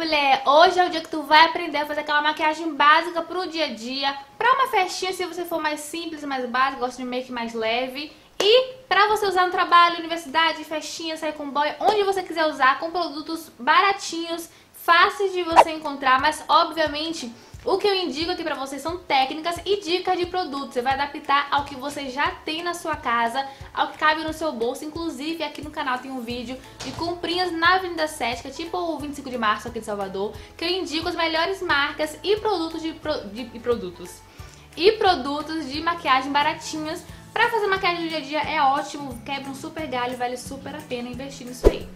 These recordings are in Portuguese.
mulher! Hoje é o dia que tu vai aprender a fazer aquela maquiagem básica pro dia a dia, pra uma festinha se você for mais simples, mais básica, gosta de make mais leve, e pra você usar no trabalho, universidade, festinha, sair com boy, onde você quiser usar, com produtos baratinhos, fáceis de você encontrar, mas obviamente o que eu indico aqui pra vocês são técnicas e dicas de produtos. Você vai adaptar ao que você já tem na sua casa, ao que cabe no seu bolso. Inclusive aqui no canal tem um vídeo de comprinhas na Avenida 7, que é tipo o 25 de março aqui de Salvador, que eu indico as melhores marcas e produtos de maquiagem baratinhos. Pra fazer maquiagem do dia a dia é ótimo, quebra um super galho, vale super a pena investir nisso aí.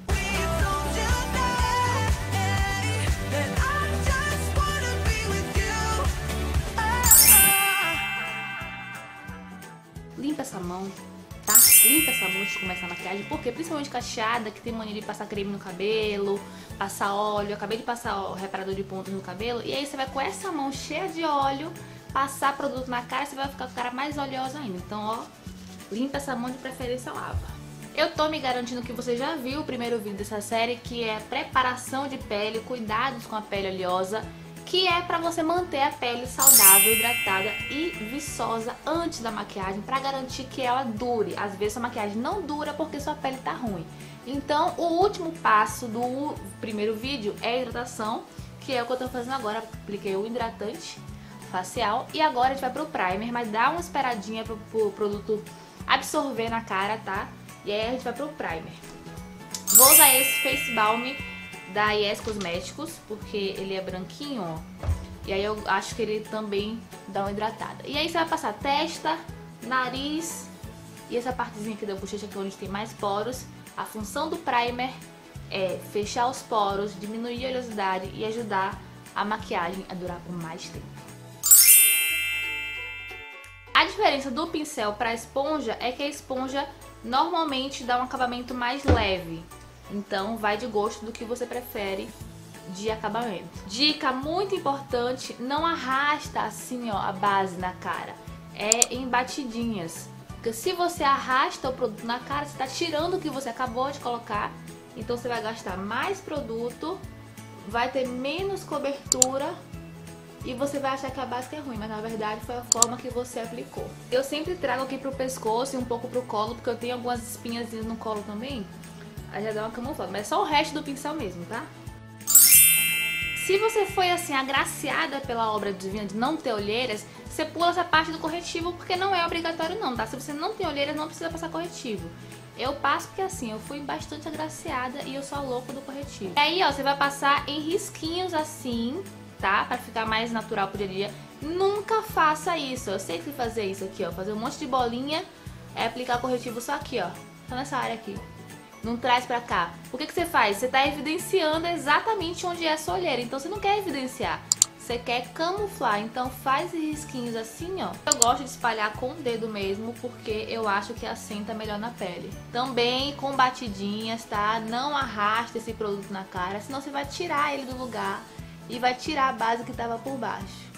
Limpa essa mão, tá? Limpa essa mão antes de começar a maquiagem, porque principalmente cacheada, que tem mania de passar creme no cabelo, passar óleo. Eu acabei de passar o reparador de pontas no cabelo, e aí você vai com essa mão cheia de óleo passar produto na cara, você vai ficar com a cara mais oleosa ainda. Então, ó, limpa essa mão, de preferência lava. Eu tô me garantindo que você já viu o primeiro vídeo dessa série, que é preparação de pele, cuidados com a pele oleosa, que é pra você manter a pele saudável, hidratada e viçosa antes da maquiagem, pra garantir que ela dure. Às vezes a maquiagem não dura porque sua pele tá ruim. Então o último passo do primeiro vídeo é a hidratação, que é o que eu tô fazendo agora. Apliquei o hidratante facial e agora a gente vai pro primer, mas dá uma esperadinha pro produto absorver na cara, tá? E aí a gente vai pro primer. Vou usar esse Face Balm da Yes Cosméticos, porque ele é branquinho, ó. E aí eu acho que ele também dá uma hidratada. E aí você vai passar testa, nariz e essa partezinha aqui da bochecha, que é onde tem mais poros. A função do primer é fechar os poros, diminuir a oleosidade e ajudar a maquiagem a durar por mais tempo. A diferença do pincel para a esponja é que a esponja normalmente dá um acabamento mais leve. Então vai de gosto do que você prefere de acabamento. Dica muito importante, não arrasta assim, ó, a base na cara. É em batidinhas. Porque se você arrasta o produto na cara, você está tirando o que você acabou de colocar. Então você vai gastar mais produto, vai ter menos cobertura e você vai achar que a base é ruim, mas na verdade foi a forma que você aplicou. Eu sempre trago aqui pro pescoço e um pouco pro colo, porque eu tenho algumas espinhas no colo também. Aí já dá uma camuflada, mas é só o resto do pincel mesmo, tá? Se você foi assim agraciada pela obra divina de não ter olheiras, você pula essa parte do corretivo, porque não é obrigatório não, tá? Se você não tem olheiras, não precisa passar corretivo. Eu passo porque assim, eu fui bastante agraciada e eu sou a louca do corretivo. E aí, ó, você vai passar em risquinhos assim, tá? Pra ficar mais natural pro dia a dia. Nunca faça isso. Eu sei que fazer isso aqui, ó, fazer um monte de bolinha, é aplicar corretivo só aqui, ó, só nessa área aqui. Não traz pra cá. O que que você faz? Você tá evidenciando exatamente onde é a sua olheira. Então você não quer evidenciar, você quer camuflar. Então faz risquinhos assim, ó. Eu gosto de espalhar com o dedo mesmo, porque eu acho que assenta melhor na pele. Também com batidinhas, tá? Não arrasta esse produto na cara, senão você vai tirar ele do lugar e vai tirar a base que tava por baixo.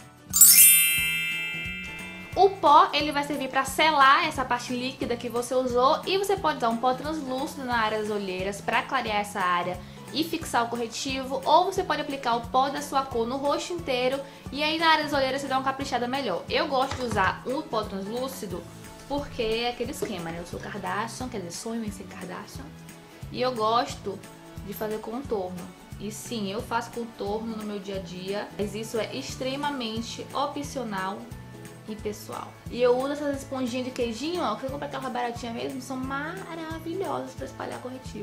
O pó, ele vai servir para selar essa parte líquida que você usou, e você pode usar um pó translúcido na área das olheiras para clarear essa área e fixar o corretivo, ou você pode aplicar o pó da sua cor no rosto inteiro e aí na área das olheiras você dá uma caprichada melhor. Eu gosto de usar um pó translúcido porque é aquele esquema, né? Eu sou Kardashian, quer dizer, sonho em ser Kardashian, e eu gosto de fazer contorno. E sim, eu faço contorno no meu dia a dia, mas isso é extremamente opcional e pessoal. E eu uso essas esponjinhas de queijinho, ó, que eu comprei aquela baratinha mesmo, são maravilhosas para espalhar corretivo.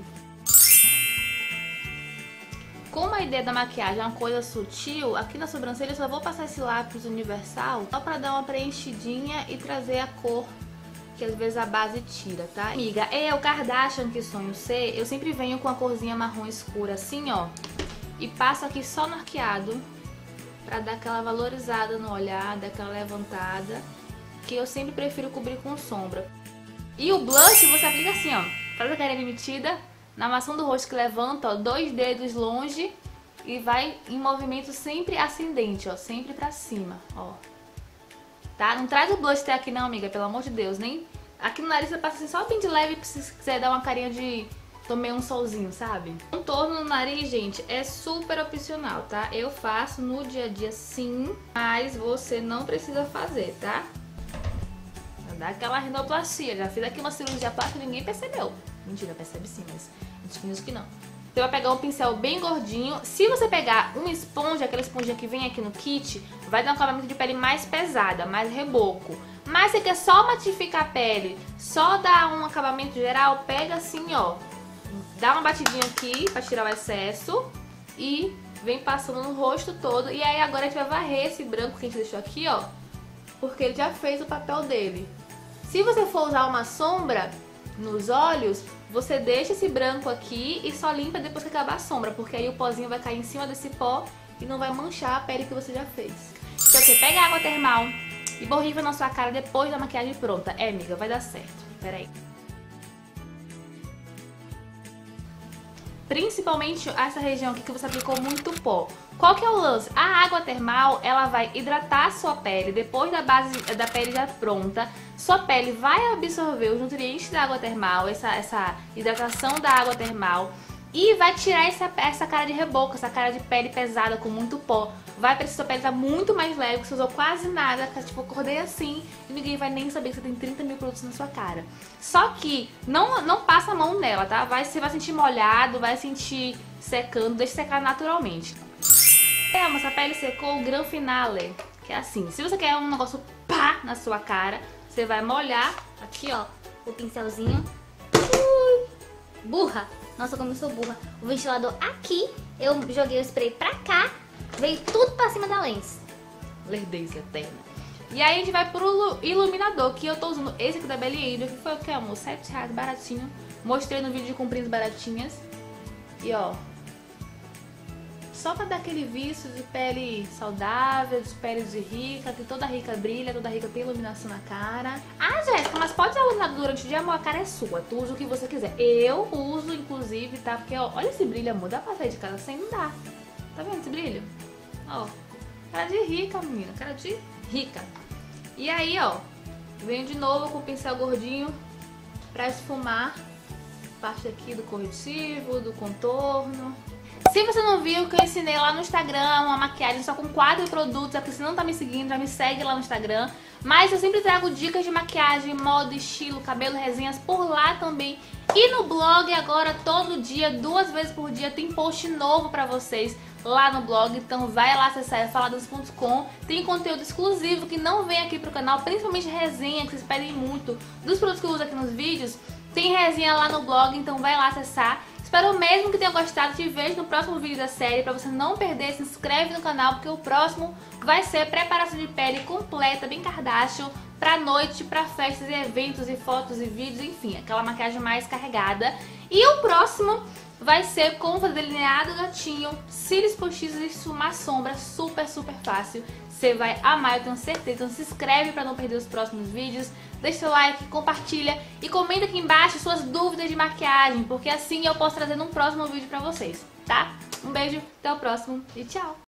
Como a ideia da maquiagem é uma coisa sutil, aqui na sobrancelha eu só vou passar esse lápis universal só para dar uma preenchidinha e trazer a cor que às vezes a base tira, tá? Amiga, é o Kardashian que sonho ser, eu sempre venho com a corzinha marrom escura assim, ó, e passo aqui só no arqueado, pra dar aquela valorizada no olhar, dar aquela levantada, que eu sempre prefiro cobrir com sombra. E o blush você aplica assim, ó, faz a carinha emitida, na maçã do rosto que levanta, ó, 2 dedos longe e vai em movimento sempre ascendente, ó, sempre pra cima, ó. Tá? Não traz o blush até aqui não, amiga, pelo amor de Deus, nem... Aqui no nariz você passa assim só bem de leve, se quiser dar uma carinha de tomei um solzinho, sabe? Contorno no nariz, gente, é super opcional, tá? Eu faço no dia a dia sim, mas você não precisa fazer, tá? Dá aquela rinoplastia. Já fiz aqui uma cirurgia plástica e ninguém percebeu. Mentira, percebe sim, mas a gente finge que não. Você vai pegar um pincel bem gordinho. Se você pegar uma esponja, aquela esponjinha que vem aqui no kit, vai dar um acabamento de pele mais pesada, mais reboco. Mas se quer só matificar a pele, só dar um acabamento geral, pega assim, ó. Dá uma batidinha aqui pra tirar o excesso e vem passando no rosto todo. E aí agora a gente vai varrer esse branco que a gente deixou aqui, ó, porque ele já fez o papel dele. Se você for usar uma sombra nos olhos, você deixa esse branco aqui e só limpa depois que acabar a sombra, porque aí o pozinho vai cair em cima desse pó e não vai manchar a pele que você já fez. Então você pega a água termal e borrifa na sua cara depois da maquiagem pronta. É, amiga, vai dar certo. Pera aí. Principalmente essa região aqui que você aplicou muito pó. Qual que é o lance? A água termal, ela vai hidratar a sua pele. Depois da base da pele já pronta, sua pele vai absorver os nutrientes da água termal, essa hidratação da água termal, e vai tirar essa cara de reboco, essa cara de pele pesada com muito pó. Vai pra sua pele estar muito mais leve, que você usou quase nada, que tipo, acordei assim e ninguém vai nem saber que você tem 30 mil produtos na sua cara. Só que não passa a mão nela, tá? Você vai sentir molhado, vai sentir secando, deixa secar naturalmente. Essa pele secou, o gran finale, que é assim. Se você quer um negócio pá na sua cara, você vai molhar aqui, ó, o pincelzinho. Burra! Nossa, como eu sou burra. O ventilador aqui, eu joguei o spray pra cá, veio tudo pra cima da lens. Lerdez eterna. E aí a gente vai pro iluminador, que eu tô usando esse aqui da Belly Angel, que foi o que, amor? R$7, baratinho. Mostrei no vídeo de comprinhas baratinhas. E ó, só pra dar aquele vício de pele saudável, de pele de rica, que toda rica brilha, toda rica tem iluminação na cara. Ah, Jéssica, mas pode usar iluminador durante o dia, amor, a cara é sua, tu usa o que você quiser. Eu uso, inclusive, tá? Porque, ó, olha esse brilho, amor, dá pra sair de casa sem, não dá. Tá vendo esse brilho? Ó, cara de rica, menina, cara de rica. E aí, ó, venho de novo com o pincel gordinho pra esfumar parte aqui do corretivo, do contorno. Se você não viu que eu ensinei lá no Instagram uma maquiagem só com 4 produtos, é porque você não tá me seguindo, já me segue lá no Instagram. Mas eu sempre trago dicas de maquiagem, moda, estilo, cabelo, resenhas por lá também. E no blog agora, todo dia, 2 vezes por dia, tem post novo pra vocês lá no blog. Então vai lá acessar faladas.com. Tem conteúdo exclusivo que não vem aqui pro canal, principalmente resenha, que vocês pedem muito dos produtos que eu uso aqui nos vídeos. Tem resenha lá no blog, então vai lá acessar. Espero mesmo que tenha gostado, te vejo no próximo vídeo da série. Pra você não perder, se inscreve no canal, porque o próximo vai ser preparação de pele completa, bem Kardashian, pra noite, pra festas e eventos e fotos e vídeos, enfim, aquela maquiagem mais carregada. E o próximo vai ser como fazer delineado gatinho, cílios postiços e esfumar sombra, super, super fácil. Você vai amar, eu tenho certeza. Então se inscreve pra não perder os próximos vídeos. Deixa seu like, compartilha e comenta aqui embaixo suas dúvidas de maquiagem, porque assim eu posso trazer num próximo vídeo pra vocês, tá? Um beijo, até o próximo e tchau!